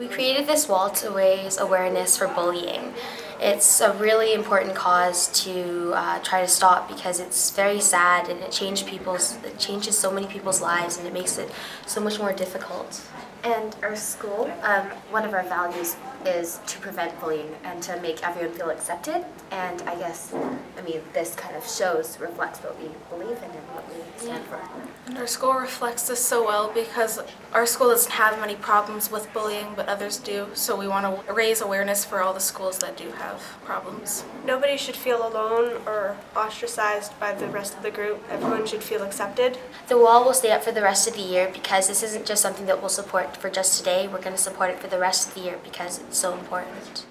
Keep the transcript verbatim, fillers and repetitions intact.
We created this wall to raise awareness for bullying. It's a really important cause to uh, try to stop because it's very sad and it changes people's it changes so many people's lives and it makes it so much more difficult. And our school, um, one of our values is to prevent bullying and to make everyone feel accepted. And I guess, I mean, this kind of shows, reflects what we believe in and what we stand for. And our school reflects this so well because our school doesn't have many problems with bullying, but others do. So we want to raise awareness for all the schools that do have problems. Nobody should feel alone or ostracized by the rest of the group. Everyone should feel accepted. The wall will stay up for the rest of the year because this isn't just something that we'll support for just today. We're going to support it for the rest of the year because it's so important.